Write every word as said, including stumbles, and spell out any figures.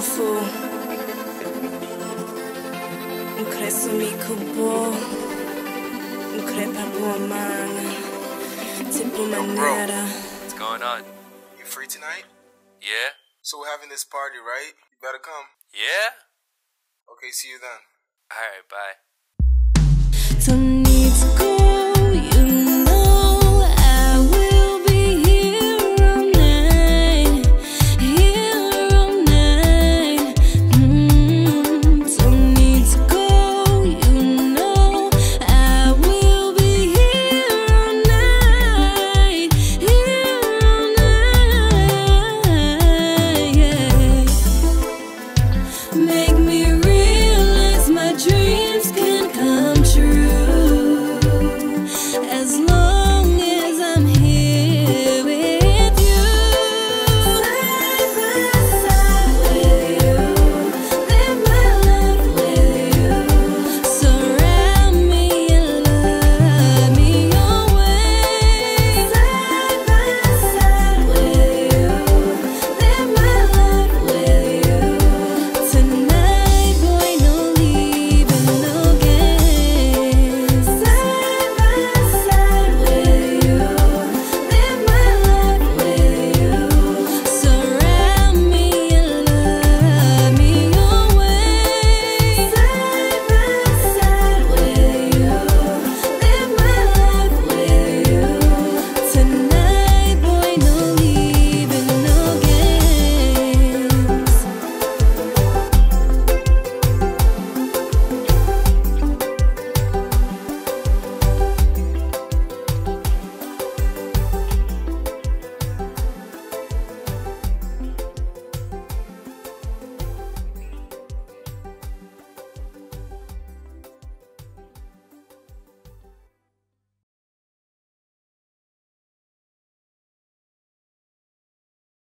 beautiful. Un creso mi cubo. Un crepa buomana. Tipo manera. What's going on? You free tonight? Yeah? So we're having this party, right? You better come. Yeah? Okay, see you then. Alright, bye. Don't need to go, you know I will be here all night, here all night. Mm, don't need to go, you know I will be here all night, here all night. Yeah. Make